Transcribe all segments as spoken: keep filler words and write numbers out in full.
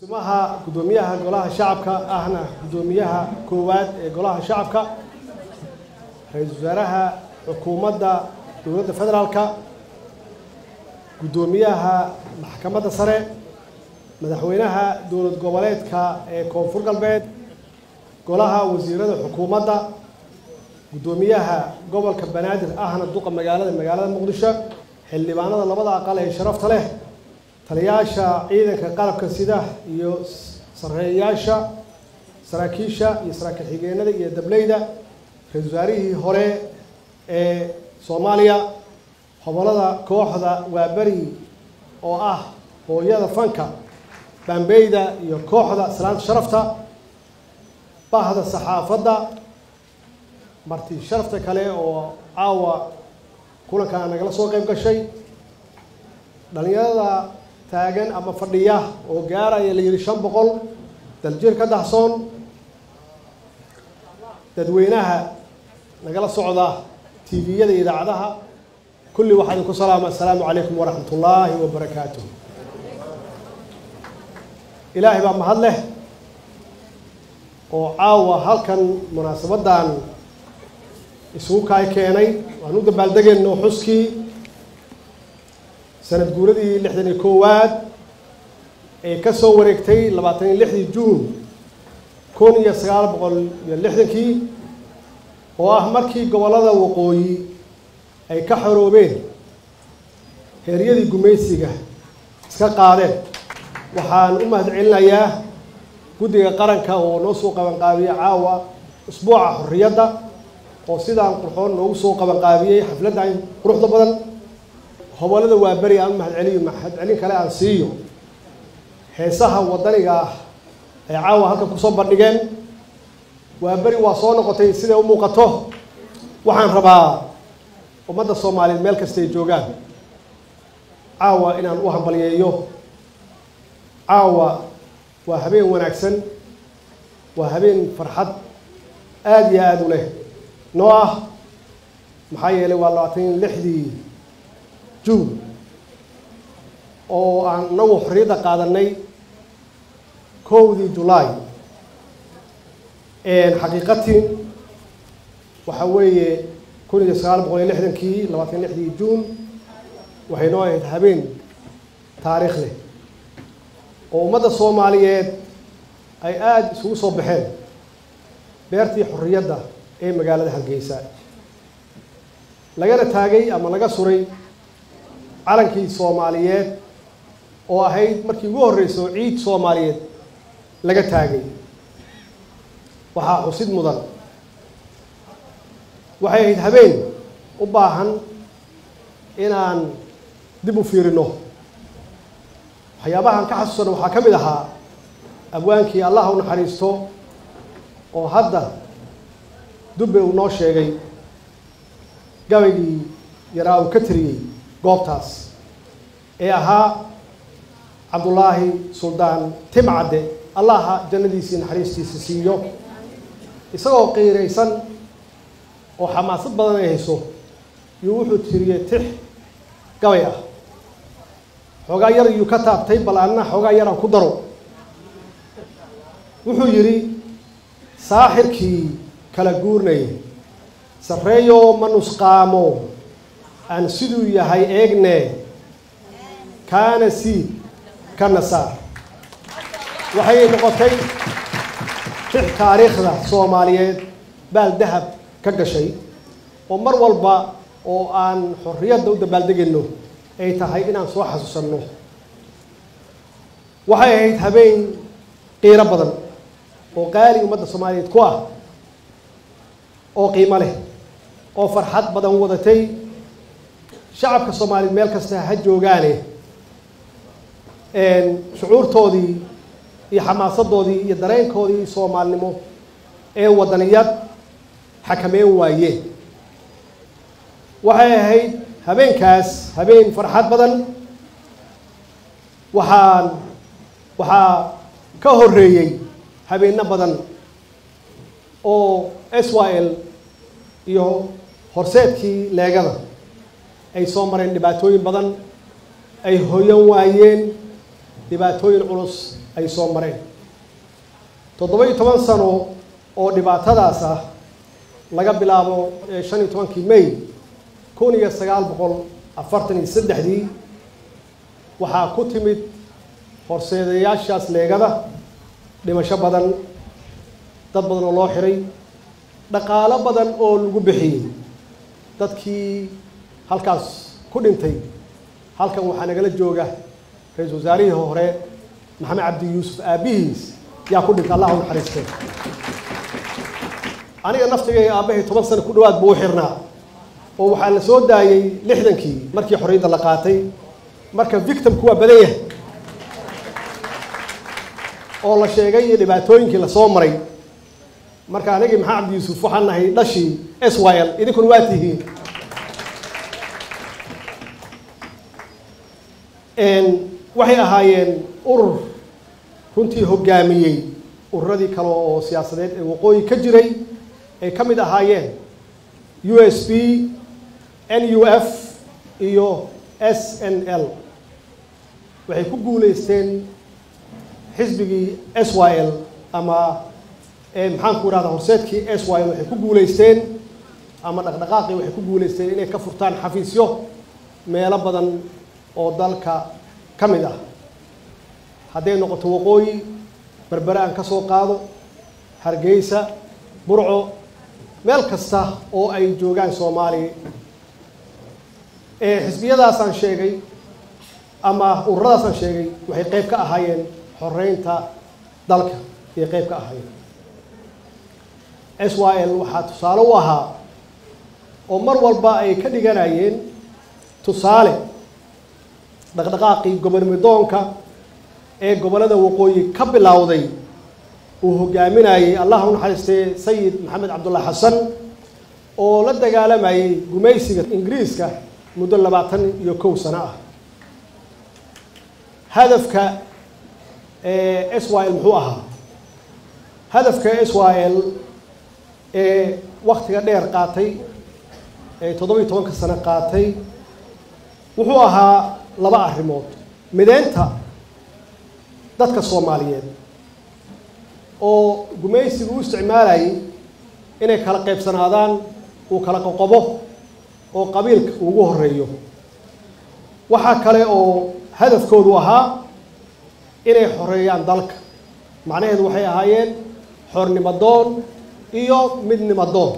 kusimaha gudoomiyaha golaha shacabka ahna gudoomiyaha koowaad ee golaha shacabka ra'iisul wasaaraha xukuumadda dowladda federaalka gudoomiyaha maxkamadda sare madaxweynaha dowlad goboleedka ee koonfur galbeed golaha wasiirada xukuumadda gudoomiyaha gobolka banaadir ahna duqa magaalada magaalada muqdisho xildhibaanada labada aqal ee sharafta leh taliyaasha ciidanka qalabka sida iyo sareeyaasha saraakiisha iyo saraakiil xigeenada iyo dableyda ra'iisul wasaarihii hore ee Soomaaliya xubnaha kooxda waabari oo ah hooyada fanka bambeyda iyo kooxda salaanta sharafta bahda saxaafadda marti sharafta kale oo aawa kulanka nagala soo qayb gashay dhalinyarada taagan ama fadhiya oo gaaraya la yiri shan boqol daljir ka dahsoon dadweynaha nagala socda T V-yada idaacadaha kulli waxaan ku salaamay assalaamu calaykum wa rahmatullaahi wa barakaatuh ilaahay baa mahad leh oo caawa halkan munaasabadan isugu kay keenay waan u dabaaldegayno xuskii sanad guuradii lixdan iyo koowaad ee ka soo wareegtay labaatan iyo lixdii juun kun iyo sagaal boqol iyo lixdankii oo ah markii gobolada waqooyi ay ka xoroobeen heeryadii gumaysiga iska qaadeen waxaan u mahadcelinayaa guddiga qaranka oo noo soo qaban qaabiyay caawa usbuuca xorriyadda oo sidaan qurxoon noogu soo qaban qaabiyay xafladda quruxda badan hawlada waa bari aan mahadceliyo mahadcelin kale aan siiyo heesaha wadaniga ah ay caawa halka ku soo bandhigeen waa bari waa soo noqotay sida u muuqato waxaan rabaa ummadda Soomaaliyeed meel kasta ay joogaan caawa inaan u hambaliyeeyo caawa waa habeen wanaagsan waa habeen farxad aad iyo aad u leh noo ah maxaa yeelay waa labaatan iyo lixdii juun oo aan nagu xorriyadda qaadanay kowdii julaay een xaqiiqatii waxa weeye kun iyo sagaal boqol iyo lixdankii labaatan iyo lixdii juun waxay noo ahayd habeen taariikh leh oo ummadda Soomaaliyeed ay aad isugu soo baxeen beertii xorriyadda ee magaalada Hargeysa lagana taagay ama laga suray calankii Soomaaliyeed oo ahayd markii ugu horeysay ciid Soomaaliyeed laga taagay waxa xusid mudan waxay ahayd habeen u baahan inaan dib u fiirino waxyaabahan ka xasuusano waxaa ka mid ahaa abwaankii Allah u naxariisto oo hadda dubbe uu noo sheegay gabaygii yaraa uu ka tiriyey goobtaas ee ahaa Cabdullaahi Suldaan Timcade allaha jannadiisa naxariistiisa siiyo isagoo qiiraysan oo xamaasad badan ay hayso iyo wuxuu tiriyey tix gabay ah xogaa yar iyuu ka taabtay bal anna xogaa yar aan ku daro wuxuu yiri saaxirkii kala guurnay sareeyo manusqaamo aan siduu yahay eegne kaana si kana saar waxay noqotay tix taariikhda Soomaaliyeed baal dahab ka gashay oo mar walba oo aan xorriyadda u dabaaldegayno ay tahay inaan soo xasuusanno waxay ahayd habeen qiiro badan oo qaali ummadda Soomaaliyeed ku ah oo qiimo leh oo farxad badan wadatay shacabka Soomaaliyeed meel kasta ha joogaane een shucuurtoodii iyo xamaasadoodii iyo dareenkoodii Soomaalnimo ee wadaniyad xakameyn waayeen waxay ahayd habeenkaas habeen farxad badan waxaan waxaa ka horeeyay habeenna badan oo S Y L iyo horseedkii leegada ay soo mareen dhibaatooyin badan ay hooyan waayeen dhibaatooyin culus ay soo mareen toddoba iyo toban sano oo dhibaatadaas ah laga bilaabo shan iyo tobankii May kun iyo sagaal boqol afartan iyo saddexdii waxaa ku timid horseedayaashaas leegada dhimasho badan dad badan oo loo xiray dhaqaale badan oo lagu bixiyay dadkii halkaas ku dhintay halkan waxaa nagala jooga ra'iisul wasaarihii hore maxamed cabdi yuusuf aabihiis yaa ku dhintay allah u naxariisto aniga naftigay aabahay toban sano ku dhawaad buu xirnaa oo waxaa la soo daayay lixdankii markii xorriyadda la qaatay marka victimku waa badan yahay oo la sheegay dhibaatooyinkii la soo maray marka anigii maxamed cabdi yuusuf waxaan nahay dhashii S Y L idinkuna waa tihiin waxay ahaayeen urur runtii hogaamiyey ururadii kale oo siyaasadeed ee waqooyi ka jiray ay ka mid ahaayeen U S P N U F iyo S N L waxay ku guuleysteen xisbigii S Y L ama maxaan ku yiraahdaa horseedkii S Y L waxay ku guuleysteen ama dhaqdhaqaaqii waxay ku guuleysteen inay ka furtaan xafiisyo meelo badan oo dalka ka mid ah hadday noqoto waqooyi berbera aan ka soo qaado hargeysa burco meel kasta oo ay joogaan Soomaaliya ee xisbiyadaasaan sheegay ama ururadaasaan sheegay waxay qayb ka ahaayeen xoreynta dalka iyo qayb ka ahaayeen S Y L waxaa tusaale u ahaa oo mar walba ay ka dhiganayeen tusaale dhaqdhaqaaqii gobonimidoonka ee gobolada waqooyi ka bilowday uu hogaaminayay allah u naxariistay sayid maxamed cabdullaahi xasan oo la dagaalamayay gumaysiga ingiriiska muddo labaatan iyo kow sano ah hadafka S Y L muxuu ahaa hadafka S Y L ee waqtiga dheer qaatay ee toddoba iyo tobanka sano qaatay wuxuu ahaa laba arrimood mideynta dadka Soomaaliyeed oo gumaysigu u isticmaalayay inay kala qaybsanaadaan uu kala qoqobo oo qabiilka ugu horeeyo waxa kale oo hadafkoodu ahaa inay xoreeyaan dalka macnaheedu waxay ahaayeen xornimo doon iyo midnimo doon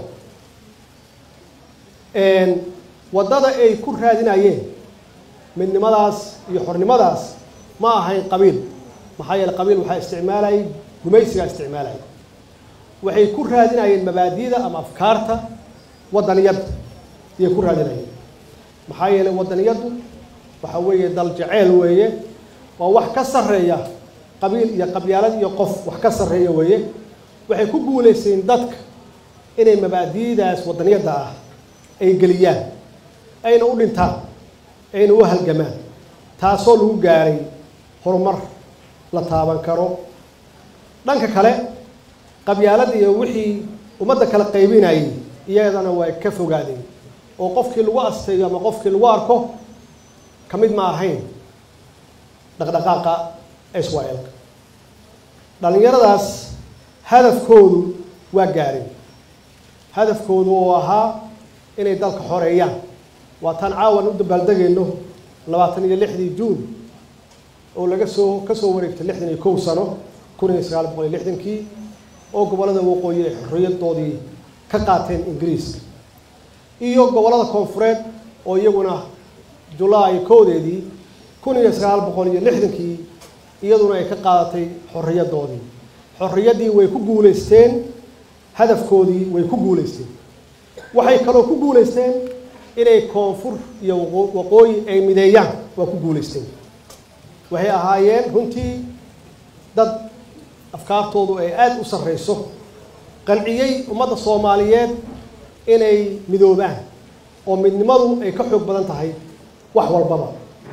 een wadada ay ku raadinayeen midnimadaas iyo xornimadaas ma ahayn qabiil maxaa yeelay qabiil waxa isticmaalay gumaysiga isticmaalay waxay ku raadinayeen mabaadiida ama afkaarta wadaniyada iyo ku raadinayeen maxaa yeelay wadaniyadu waxa weeye dal jaceyl weeye waa wax ka sareeya qabiil iyo qabyaalad iyo qof wax ka sareeya weeye waxay ku guuleysteen dadka inay mabaadiidaas wadaniyada ah ay geliyaan ayna u dhintaan ayna u halgamaan taasoo lagu gaaray horumar la taaban karo dhanka kale qabyaalada iyo wixii ummadda kala qaybinayay iyadana way ka fogaadeen oo qofkii lagu asteeyo ama qofkii lagu arko ka mid ma ahayn dhaqdhaqaaqa S Y L dhalinyaradaas hadafkoodu waa gaareen hadafkoodu oo ahaa inay dalka xoreeyaan waa tan caawan u dabaaldegayno labaatan iyo lixdii Juun oo laga soo ka soo wareegtay lixdan iyo kow sano kun iyo sagaal boqol iyo lixdankii oo gobolada waqooyi ay xorriyadoodii ka qaateen Ingiriiska iyo gobolada koonfureed oo iyaguna July kowdeedii kun iyo sagaal boqol iyo lixdankii iyaduna ay ka qaadatay xorriyadoodii xorriyadii way ku guuleysteen hadafkoodii way ku guuleysteen waxay kaloo ku guuleysteen inay koonfur iyo waqooyi ay mideeyaan waa ku guuleysteen waxay ahaayeen runtii dad afkaartoodu ay aad u sareyso qanciyay ummadda Soomaaliyeed inay midoobaan oo midnimadu ay ka xoog badan tahay wax walbaba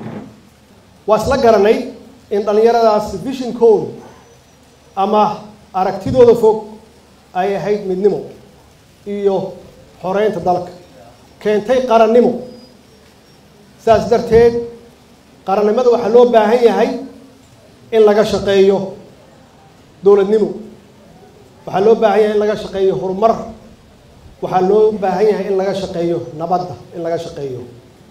waa isla garanay in dhalinyaradaas vision code ama aragtidooda fog ay ahayd midnimo iyo xoreynta dalka keentay qarannimo saas darteed qarannimada waxa loo baahan yahay in laga shaqeeyo dowladnimo, waxaa loo baahan yahay in laga shaqeeyo horumar, waxaa loo baahan yahay in laga shaqeeyo nabadda, in laga shaqeeyo.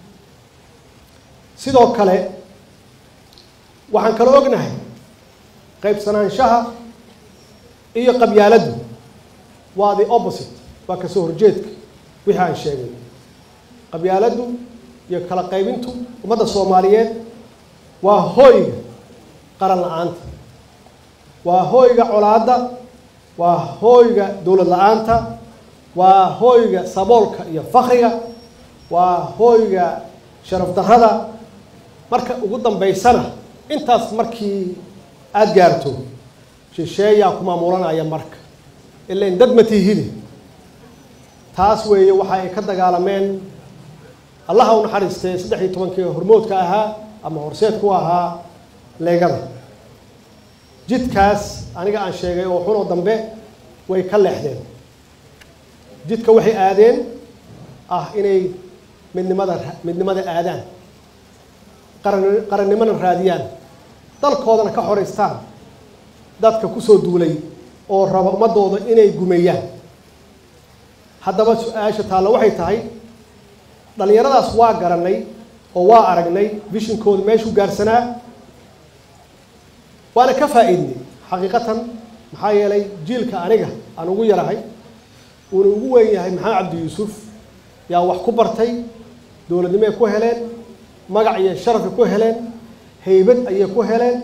sidoo kale waxaan kala ognahay qaybsanaanshaha iyo qabyaaladdu waa the opposite, waa ka soo horjeedka wixii aan sheegay. qabyaaladdu iyo kala qaybintu ummadda Soomaaliyeed waa hooyga qaran la'aanta, waa hooyga colaadda, waa hooyga dowlad la'aanta, waa hooyga saboolka iyo fakriga, waa hooyga sharaf darrada. marka ugu dambaysana intaas markii aad gaarto shisheeyaa ku maamulanaya marka ilaa dad ma tiihide. taas weeye waxa ay ka dagaalameen allaha u naxariistay saddex iyo tobankii hormoodka ahaa ama horseed ku ahaa leegada. jidkaas aniga aan sheegay oo xun oo dambe way ka leexdeen. jidka waxay aadeen ah inay midnimada midnimada aadaan, qaran qarannimada raadiyaan, dalkoodana ka xoreystaan dadka ku soo duulay oo raba ummadooda inay gumeeyaan. haddaba su-aasha taalla waxay tahay dhalinyaradaas waa garanay oo waa aragnay vishinkooda meeshuu gaarsanaa, waana ka faa'iidnay xaqiiqatan. maxaa yeelay jiilka aniga aan ugu yarahay uuna ugu weyn yahay maxamed cabdi yuusuf yaa wax ku bartay, dowladnimay ku heleen, magac iyo sharafay ku heleen, haybad ayay ku heleen.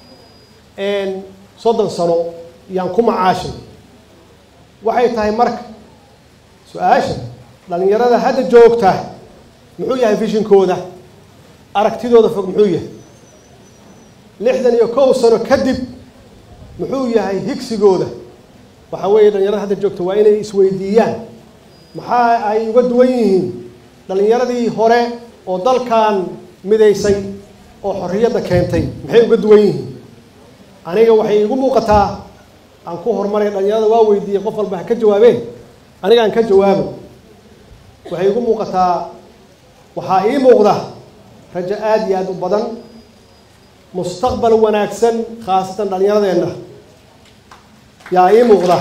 soddon sano yaan ku macaashay. waxay tahay marka su-aasha dhalinyarada hadda joogta muxuu yahay vishinkooda, aragtidooda fog muxuu yahay? lixdan iyo kow sano kadib muxuu yahay higsigooda? waxa weeye dhalinyarada hadda joogta waa inay isweydiiyaan maxaa ay uga duwan yihiin dhalinyaradii hore oo dalkan midaysay oo xorriyadda keentay, maxay uga duwan yihiin? aniga waxay igu muuqataa aan ku horumaray dhalinyarada waa weydiiyey, qof walba ha ka jawaabeen, aniga aan ka jawaabo. waxay igu muuqataa waxaa ii muuqda rajo aad iyo aad u badan, mustaqbal wanaagsan khaasatan dhalinyaradeenna yaa ii muuqda.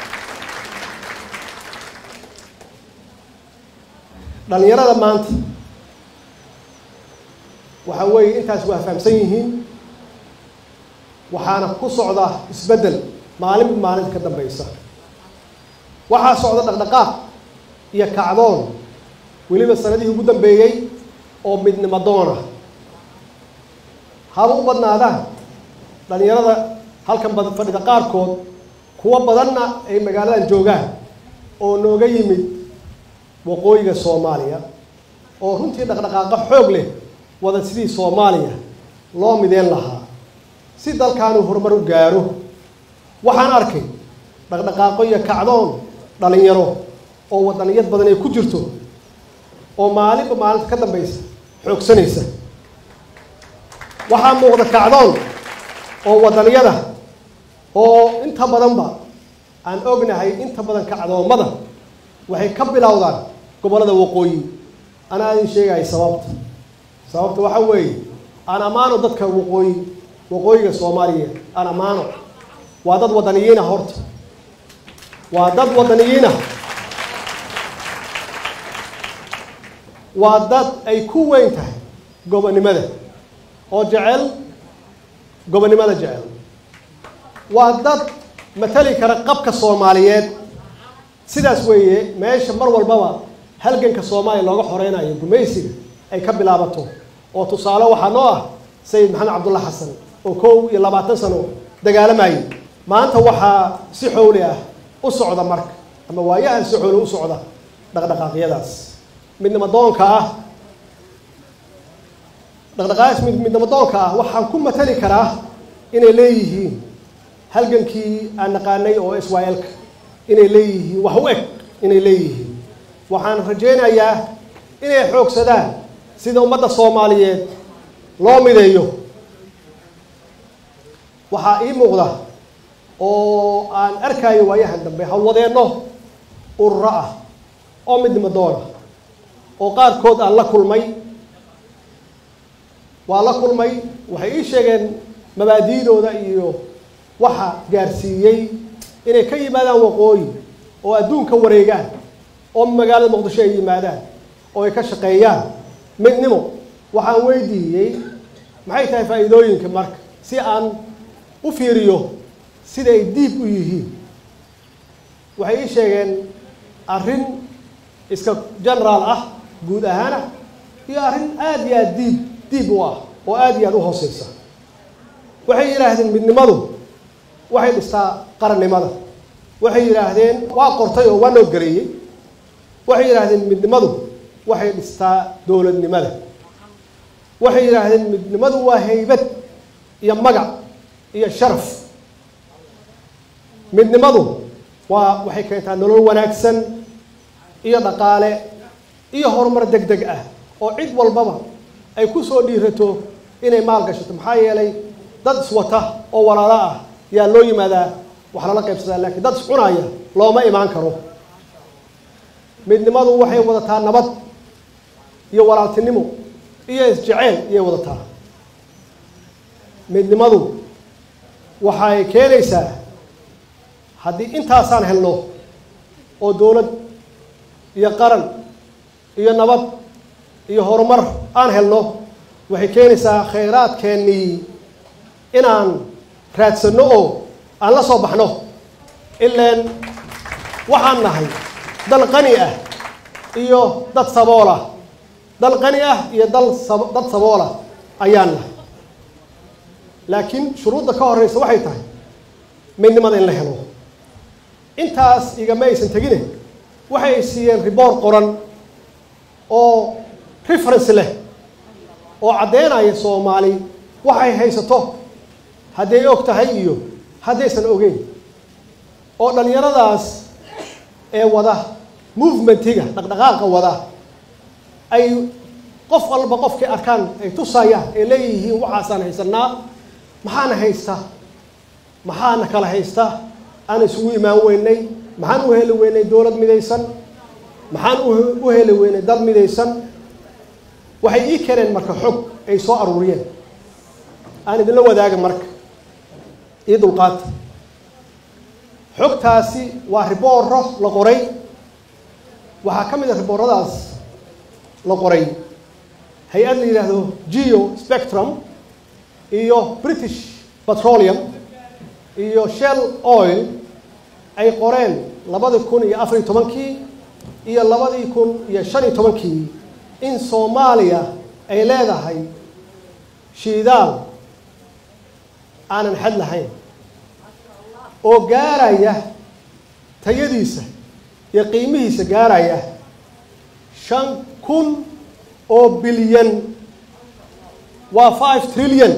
dhalinyarada maanta waxa weeye intaas waa fahamsan yihiin, waxaana ku socda isbeddel maalin maalinta ka dambaysa. waxaa socda dhaqdhaqaaq iyo kacdoon weliba sanadihii ugu dambeeyey oo midnimo doona. haba u badnaadaan dhalinyarada halkan fadhida qaarkood, kuwa badanna ay magaaladan joogaan oo nooga yimid waqooyiga Soomaaliya oo runtii dhaqdhaqaaqa xoog leh wada sidii Soomaaliya loo mideen lahaa si dalkaanu horumar u gaaro. waxaan arkay dhaqdhaqaaqo iyo kacdoon dhalinyaro oo wadaniyad badan ay ku jirto oo maalinba maalinta ka dambaysa xoogsanaysa. waxaa muuqda kacdoon oo wadaniyada oo inta badanba aan ognahay inta badan kacdoomada waxay ka bilowdaan gobollada waqooyi. anaa idin sheegaya sababta sababta waxa weeye aan ammaano dadka waqooyi waqooyiga Soomaaliya, aan ammaano. waa dad wadaniyiina, horta waa dad wadaniyiina, waa dad ay ku weyn tahay gobonimada oo jecel gobonimada jecel. waa dad matali kara qabka Soomaaliyeed. sidaas weeye meesha mar walbaba halganka Soomaaliya looga xoreynayo gumaysiga ay ka bilaabato. oo tusaale waxaa noo ah sayid maxamed cabdulla xasan oo kow iyo labaatan sano dagaalamayay. maanta waxaa si xowli ah u socda marka ama waayahan si xowli u socda dhaqdhaqaaqyadaas midnimo doonka ah. dhaqdhaqaaqaas midnimo doonka ah waxaan ku matali karaa inay leeyihiin halgankii aan naqaanay oo S Y L-ka, inay leeyihiin wax u eg inay leeyihiin. waxaan rajaynayaa inay xoogsadaan sida ummadda Soomaaliyeed loo mideeyo. waxaa ii muuqda oo aan arkayo waayahan dambe hawlwadeenno ururo ah oo midnimo doona oo qaarkood aan la kulmay. waa la kulmay waxay ii sheegeen mabaadiidooda iyo waxa gaarsiiyey inay ka yimaadaan waqooyi oo adduunka wareegaan oo magaalada muqdisho ay yimaadaan oo ay ka shaqeeyaan midnimo waxaan weydiiyey maxay tahay faa'iidooyinka marka si aan u fiiriyo sida ay diib u yihiin waxay ii sheegeen arrin iska generaal ah guud ahaana iyo arrin aad iyo aad diib diib u ah oo aad iyo aad u hooseysa waxay yidhaahdeen midnimadu waxay dhistaa qarannimada waxay yidhaahdeen waa qortay oo waa noodgareeyey waxay yidhaahdeen midnimadu waxay dhistaa dowladnimada waxay yidhaahdeen midnimadu waa haybad iyo magac iyo sharaf midnimadu waa waxay keentaa nolol wanaagsan iyo dhaqaale iyo horumar degdeg ah oo cid walbaba ay ku soo dhiirato inay maal gashato maxaa yeelay dad iswata oo walaalo ah yaa loo yimaadaa wax lala qaybsadaa laakiin dad iscunaya looma imaan karo midnimadu waxay wadataa nabad iyo walaaltinimo iyo isjeceyl iyay wadataa midnimadu waxay keenaysaa haddii intaasaan helno oo dowlad iyo qaran iyo nabad iyo horumar aan helno waxay keenaysaa khayraadkeennii inaan raadsanno oo aan la soo baxno ilaan waxaan nahay dal qani ah iyo dad sabool ah dal qani ah iyo dal dad sabool ah ayaan nahay laakiin shuruudda ka horreysa waxay tahay midnimada in la helo intaas igama aysan tegine waxay siiyeen riboor qoran oo reference leh oo caddeynaya soomaali waxay haysato hadday og tahay iyo haddaysan ogeyn oo dhallinyaradaas ee wada movementiga dhaqdhaqaaqa wada ay qof walba qofkii arkaan ay tusayaan ay leeyihiin waxaasaan haysanaa maxaana haysta maxaana kala haysta aan isugu imaan weynay maxaan u heli weynay dowlad midaysan maxaan u heli weynay dad midaysan waxay ii keeneen marka xog ay soo aruuriyeen aan idinla wadaaga marka ii dulqaata xogtaasi waa ribooro la qoray waxaa ka mid a ribooradaas la qoray hay-ad la yidhaahdo geo spectrum iyo british petroleum iyo shell oil ay qoreen labadii kun iyo afar iyo tobankii iyo labadii kun iyo shan iyo tobankii in soomaaliya ay leedahay shidaal aanan xad lahayn oo gaaraya tayadiisa iyo qiimihiisa gaaraya shan kun oo bilyan waa five trillion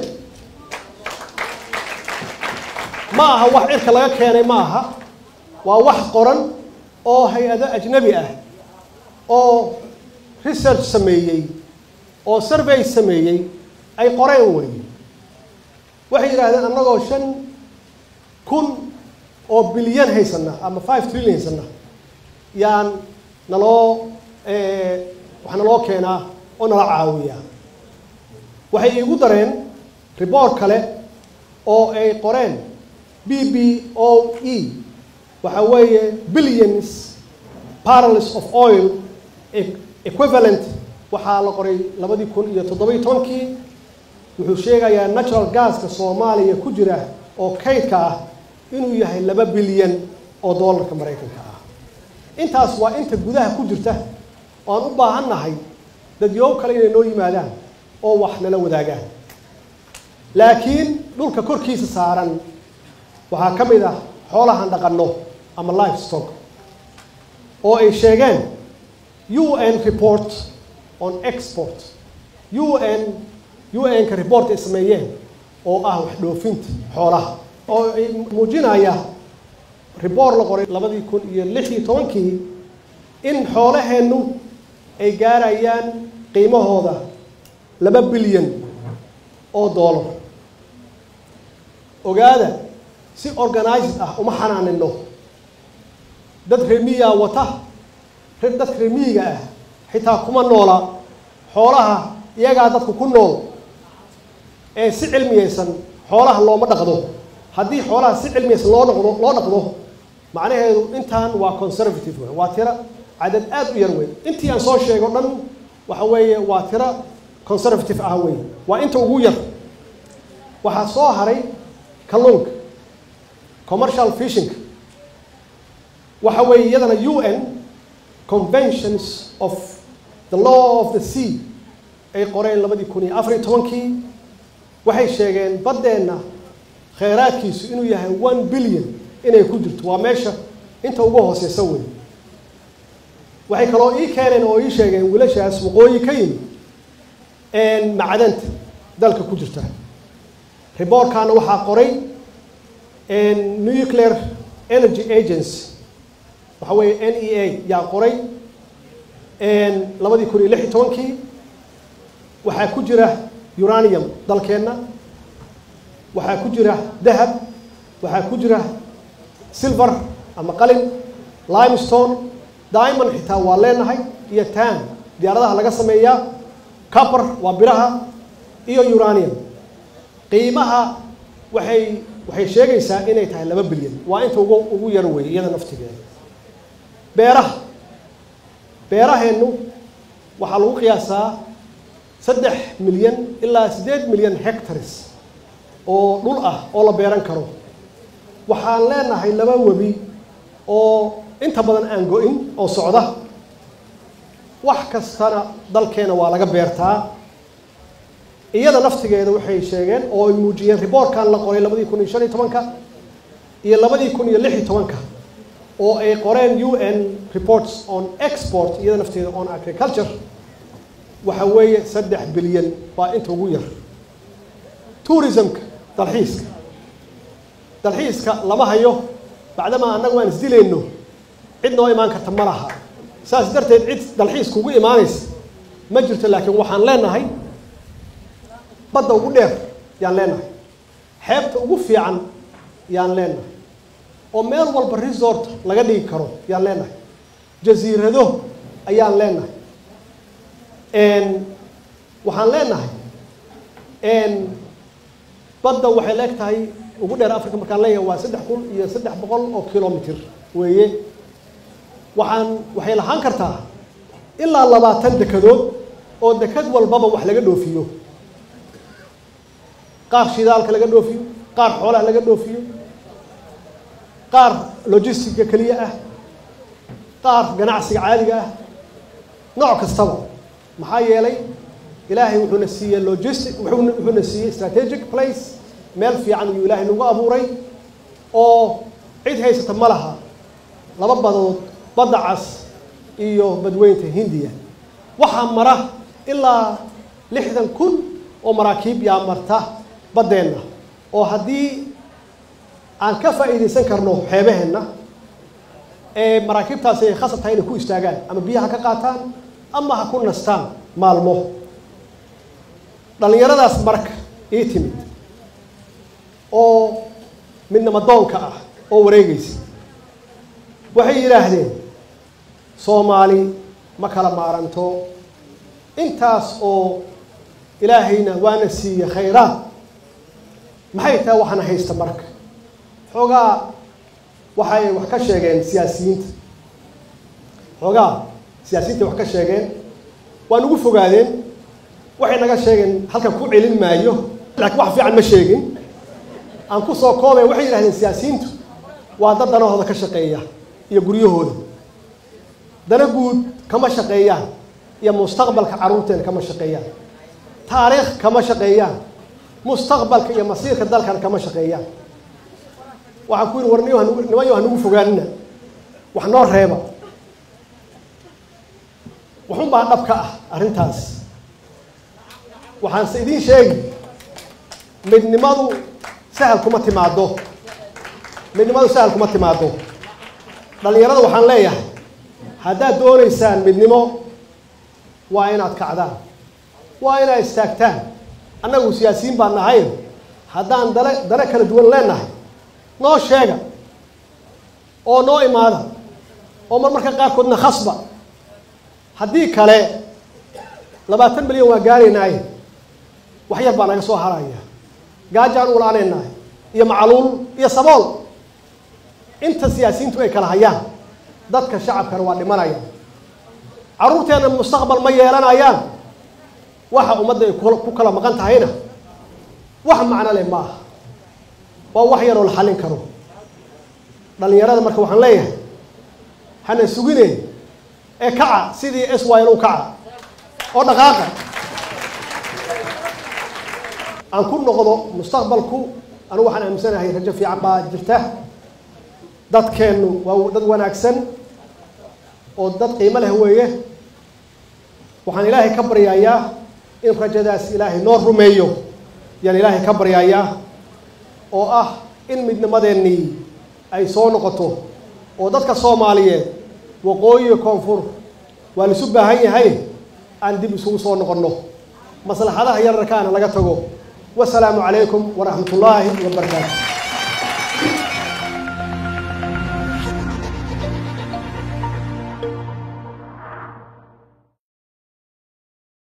ma aha wax cirka laga keenay ma aha waa wax qoran oo hay-ado ajnabi ah oo research sameeyey oo survey sameeyey ay qoreen weeye waxay yidhahdeen annagoo shan kun oo bilyan haysana ama five trillion haysana yaan naloo wax naloo keenaa oo nala caawiyaa waxay iigu dareen riboor kale oo ay qoreen b b o e waxa weeye billions barrels of oil equivalent waxaa la qoray labadii kun iyo toddobiyo tobankii wuxuu sheegayaa natural gaska soomaaliya ku jira oo kaydka ah inuu yahay laba bilyan oo doolarka maraykanka ah intaas waa inta gudaha ku jirta oo aan u baahan nahay dadyow kale inay noo yimaadaan oo wax nala wadaagaan laakiin dhulka korkiisa saaran waxaa ka mid ah xoolahan dhaqanno ama livestock oo ay sheegeen U N report on export U N U N ka report ay sameeyeen oo ah wax dhoofinta xoolaha oo ay muujinaya report la qoray labadii kun iyo lix iyo tobankii in xoolaheennu ay gaarayaan qiimahooda laba bilyan oo doolar ogaada si organized ah uma xanaanino dad reemiya wata dad reemiga ah xitaa kuma noola xoolaha iyagaa dadku ku nool ee si cilmiyeysan xoolaha looma dhaqdo haddii xoolaha si cilmiyeysan loo dhaqdo loo dhaqdo macnaheedu intaan waa conservative wey waa tira cadad aad u yar wey intii aan soo sheego dhan waxa weeye waa tira conservative ah wey waa inta ugu yar waxaa soo haray kalluunka commercial fishing waxa weeye iyadana U N conventions of the law of the sea ay qoreen labadii kun iyo afar iyo tobankii waxay sheegeen badeena kheyraadkiisu inuu yahay one billion inay ku jirto waa meesha inta ugu hooseysa weyn waxay kaloo ii keeneen oo ii sheegeen wiilashaas waqooyi ka yimid een macdanta dalka ku jirta reportkaana waxaa qoray een nuclear energy agency waxa weeye N E A yaa qoray een labadii kun iyo lix iyo tobankii waxaa ku jira uranium dalkeena waxaa ku jira dahab waxaa ku jira silver ama qalin limestone diamond xitaa waa leenahay iyo tan diyaaradaha laga sameeyaa copper waa biraha iyo uranium qiimaha waxay waxay sheegaysaa inay tahay laba bilyan waa inta ugu ugu yar weey iyada naftigeeda beeraha beeraheenu waxaa lagu qiyaasaa saddex milyan ilaa sideed milyan hectares oo dhul ah oo la beeran karo waxaan leenahay laba webi oo inta badan aan go'in oo socda wax kastana dalkeena waa laga beertaa iyada naftigeeda waxay sheegeen oo ay muujiyeen reportkan la qoray labadii kun iyo shan iyo tobanka iyo labadii kun iyo lix iyo tobanka oo ay qoreen U N reports on export iyada nafteeda on agriculture waxa weeye saddex bilyan waa inta ugu yar tourismka dalxiiska dalxiiska lama hayo bacdama annagu aan isdilayno cid noo imaan karta ma laha saas darteed cid dalxiis kugu imaanaysa ma jirto laakiin waxaan leenahay badda ugu dheer yaan leenahay xeebta ugu fiican yaan leenahay oo meel walba resort laga dhigi karo yaan leenahay jasiirado ayaan leenahay een waxaan leenahay een badda waxay leegtahay ugu dheer Afrika markaan leeyahay waa saddex kun iyo saddex boqol oo kilomitir weeye waxaan waxay lahaan kartaa ilaa labaatan dekadood oo dekad walbaba wax laga dhoofiyo qaar shidaalka laga dhoofiyo qaar xoolaha laga dhoofiyo qaar logistica kaliya ah qaar ganacsiga caadiga ah nooc kastaba maxaa yeelay ilaahay wuxuuna siiyey logistic wuxuuna wuxuuna siiyey strategic place meel fiican iyo ilaahay nagu abuuray oo cid haysata ma laha laba badood badda cas iyo badweynta Hindiya waxaa mara ilaa lixdan kun oo maraakiib yaa marta badeena oo haddii aan ka faa'iideysan karno xeebaheena ee maraakiibtaasi ay khasab tahay inay ku istaagaan ama biyaha ka qaataan ama ha ku nastaan maalmo dhalinyaradaas marka ii timid oo midnimo doonka ah oo wareegaysa waxay yiraahdeen Soomaali ma kala maaranto intaas oo ilaahayna waana siiye khayraad maxay taa waxana haysta marka xogaa waxay wax ka sheegeen siyaasiyiinta xogaa siyaasiyiinta wax ka sheegeen waan ugu fogaadeen waxay naga sheegeen halkan ku celin maayo laakiin wax fiican ma sheegin aan ku soo koobay waxay yiraahdeen siyaasiyiintu waa dad danahooda ka shaqeeya iyo guryahooda dana guud kama shaqeeyaan iyo mustaqbalka caruurteena kama shaqeeyaan taariikh kama shaqeeyaan mustaqbalka iyo masiirka dalkan kama shaqeeyaan waxaan ku yiri warniyo nimayo aan ugu fogaanina wax noo reeba waxun baa dhabka ah arrintaas waxaan saydiin sheegi midnimadu sahal kuma timaado midnimadu sahal kuma timaado dhalinyarada waxaan leeyahay haddaad doonaysaan midnimo waa inaad kacdaan waa inaad istaagtaan annagu siyaasiyiin baan nahay haddaan dale dale kala duwan leenahay noo sheega oo noo imaada oo marmarka qaarkoodna khasba haddii kale labaatan milyan waa gaaraynaaye wax yar baa naga soo haraya gaajaan ula aanaynahay iyo macluul iyo sabool inta siyaasiyiintu ay kala hayaan dadka shacabkana waa dhimanayaan caruurteena mustaqbal ma yeelanayaan waxa ummadda ay ku kala maqan tahayna wax macno leh maaha waa wax yar oo la xallin karo dhalinyarada marka waxaan leeyahay hana sugineen ee kaca sidii S Y L u kaca oo dhaqaaqa aan ku noqdo mustaqbalku anu waxaan aaminsanahay rajo fiican baa jirta dadkeenu waa dad wanaagsan oo dad qiimo leh weeye waxaan ilaahay ka baryayaa in rajadaas ilaahay noo rumeeyo yaan ilaahay ka baryayaa oo ah in midnimadeennii ay soo noqoto oo dadka Soomaaliyeed waqooyi koonfur waa la isu baahan yahay aan dib isugu soo noqono maslaxadaha yararkaana laga tago والسلام عليكم ورحمة الله وبركاته.